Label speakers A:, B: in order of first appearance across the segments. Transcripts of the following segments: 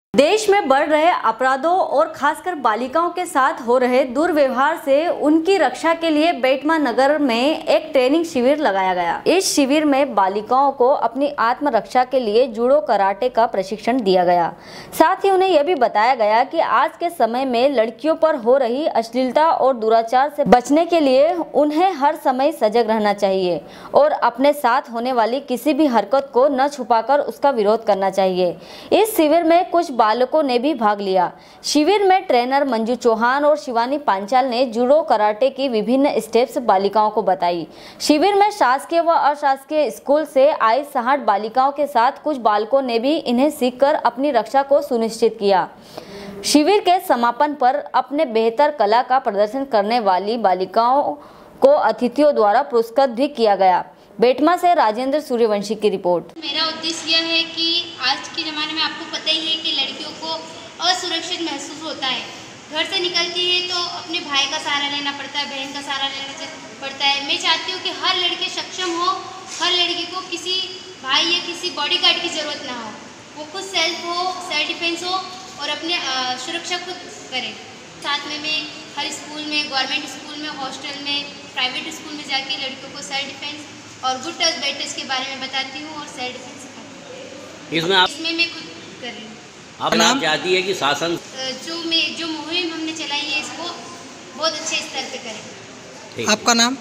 A: देश में बढ़ रहे अपराधों और खासकर बालिकाओं के साथ हो रहे दुर्व्यवहार से उनकी रक्षा के लिए बेटमा नगर में एक ट्रेनिंग शिविर लगाया गया। इस शिविर में बालिकाओं को अपनी आत्मरक्षा के लिए जूडो कराटे का प्रशिक्षण दिया गया। साथ ही उन्हें यह भी बताया गया कि आज के समय में लड़कियों पर हो रही अश्लीलता और दुराचार से बचने के लिए उन्हें हर समय सजग रहना चाहिए और अपने साथ होने वाली किसी भी हरकत को न छुपाकर उसका विरोध करना चाहिए। इस शिविर में कुछ बालकों ने भी भाग लिया। शिविर में ट्रेनर मंजू चौहान और शिवानी पांचाल ने जूडो कराटे की विभिन्न स्टेप्स बालिकाओं को बताई। शिविर में शासकीय व अशासकीय स्कूल से आई 60 बालिकाओं के साथ कुछ बालकों ने भी इन्हें सीखकर अपनी रक्षा को सुनिश्चित किया। शिविर के समापन पर अपने बेहतर कला का प्रदर्शन करने वाली बालिकाओं को अतिथियों द्वारा पुरस्कृत भी किया गया। बेटमा से राजेंद्र सूर्यवंशी की रिपोर्ट।
B: मेरा उद्देश्य यह है कि आज के ज़माने में आपको पता ही है कि लड़कियों को असुरक्षित महसूस होता है। घर से निकलती है तो अपने भाई का सहारा लेना पड़ता है, बहन का सहारा लेना पड़ता है। मैं चाहती हूँ कि हर लड़की सक्षम हो, हर लड़की को किसी भाई या किसी बॉडीगार्ड की ज़रूरत ना हो, वो खुद सेल्फ डिफेंस हो और अपने सुरक्षा खुद करे। साथ में मैं हर स्कूल में, गवर्नमेंट स्कूल में, हॉस्टल में, प्राइवेट स्कूल में जाके लड़कियों को सेल्फ डिफेंस और गुड टच बैड टच के बारे में बताती हूँ और सेल्फ डिफेंस सिखाती हूँ। इसमें मैं खुद कर रही हूँ।
C: आप चाहती है कि शासन
B: जो मुहिम हमने चलाई है इसको बहुत अच्छे स्तर पे करें।
D: आपका नाम?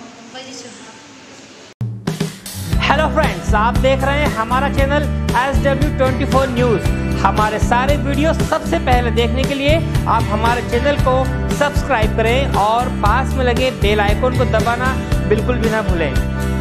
E: हेलो फ्रेंड्स, आप देख रहे हैं हमारा चैनल SW24 न्यूज़। हमारे सारे वीडियो सबसे पहले देखने के लिए आप हमारे चैनल को सब्सक्राइब करें और पास में लगे बेल आइकन को दबाना बिल्कुल भी ना भूलें।